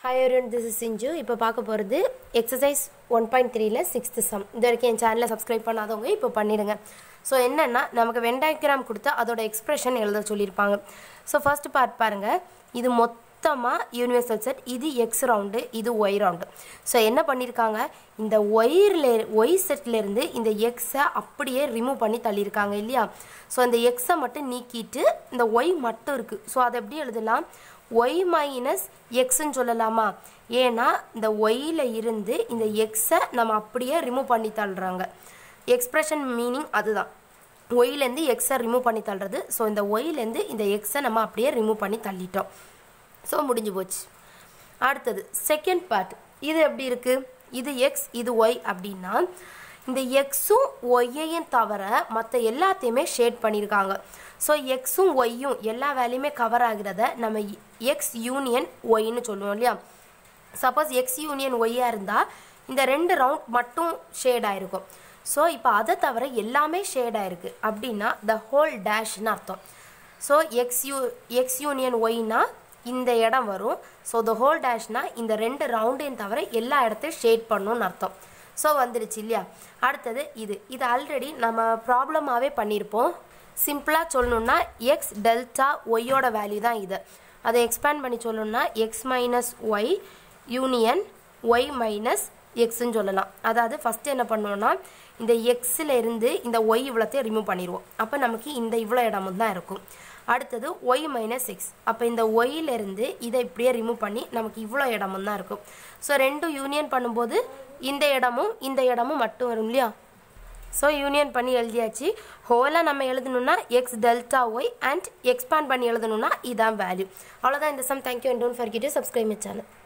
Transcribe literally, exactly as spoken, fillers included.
Hi everyone, this is Sinju. இப்போ பார்க்க போறது exercise one point three ல sixth sum. இது வரைக்கும் என் சேனலை சப்ஸ்கிரைப் பண்ணாதவங்க இப்போ பண்ணிடுங்க. ஸோ என்னன்னா நமக்கு வென் டயக்ராம் கொடுத்து அதோட எக்ஸ்பிரஷன் எழுத சொல்லியிருப்பாங்க. ஸோ ஃபர்ஸ்ட் பார்ட் பாருங்க, இது மொத்தமாக யூனிவர்சல் செட், இது எக்ஸ் ரவுண்டு, இது ஒய் ரவுண்டு. ஸோ என்ன பண்ணியிருக்காங்க, இந்த ஒயிரில் ஒய் செட்லேருந்து இந்த எக்ஸை அப்படியே ரிமூவ் பண்ணி தள்ளியிருக்காங்க இல்லையா. ஸோ இந்த எக்ஸை மட்டும் நீக்கிட்டு இந்த ஒய் மட்டும் இருக்குது. ஸோ அதை எப்படி எழுதலாம், y minus xன்னு சொல்லலாமா, ஏன்னா இந்த yல இருந்து இந்த xஐ நம்ம அப்படியே ரிமூவ் பண்ணி தள்ளுறாங்க. எக்ஸ்பிரஷன் மீனிங் அதுதான், yலேருந்து xஐ ரிமூவ் பண்ணி தள்ளுறது. ஸோ இந்த yலேருந்து இந்த xஐ நம்ம அப்படியே ரிமூவ் பண்ணி தள்ளிட்டோம். ஸோ முடிஞ்சு போச்சு. அடுத்தது செகண்ட் பார்ட், இது எப்படி இருக்குது, இது x இது y அப்படின்னா இந்த எக்ஸும் ஒய்யையும் தவிர மற்ற எல்லாத்தையுமே ஷேட் பண்ணியிருக்காங்க. ஸோ எக்ஸும் ஒய்யும் எல்லா வேலையுமே கவர் ஆகிறத நம்ம எக்ஸ் யூனியன் ஒய்ன்னு சொல்லுவோம் இல்லையா. சப்போஸ் எக்ஸ் யூனியன் ஒய்யாக இருந்தால் இந்த ரெண்டு ரவுண்ட் மட்டும் ஷேட் ஆகிருக்கும். ஸோ இப்போ அதை தவிர எல்லாமே ஷேட் ஆகிருக்கு அப்படின்னா த ஹோல் டேஷ்னு அர்த்தம். So X U X union ஒய்னா இந்த இடம் வரும். ஸோ த ஹோல் டேஷ்னா இந்த ரெண்டு ரவுண்டையும் தவிர எல்லா இடத்தையும் ஷேட் பண்ணணும்னு அர்த்தம். ஸோ வந்துடுச்சு இல்லையா. அடுத்தது இது இது ஆல்ரெடி நம்ம ப்ராப்ளமாகவே பண்ணியிருப்போம். சிம்பிளாக சொல்லணுன்னா எக்ஸ் டெல்டா ஒய்யோட வேல்யூ தான் இது. அதை எக்ஸ்பேண்ட் பண்ணி சொல்லணும்னா X minus Y union Y minus எக்ஸ்ன்னு சொல்லலாம். அதாவது ஃபஸ்ட்டு என்ன பண்ணுவோன்னா இந்த எக்ஸில் இருந்து இந்த ஒய் இவ்வளோத்தையும் ரிமூவ் பண்ணிடுவோம். அப்போ நமக்கு இந்த இவ்வளோ இடமும் தான் இருக்கும். அடுத்தது ஒய் மைனஸ் எக்ஸ், அப்போ இந்த ஒய்யிலேருந்து இதை இப்படியே ரிமூவ் பண்ணி நமக்கு இவ்வளோ இடமும் தான் இருக்கும். ஸோ ரெண்டும் யூனியன் பண்ணும்போது இந்த இடமும் இந்த இடமும் மட்டும் வரும் இல்லையா. ஸோ யூனியன் பண்ணி எழுதியாச்சு. ஹோலாக நம்ம எழுதணுன்னா X delta Y and expand பண்ணி எழுதணுன்னா இதான் வேல்யூ. அவ்வளோதான் இந்த sum. Thank you and don't forget to subscribe my channel.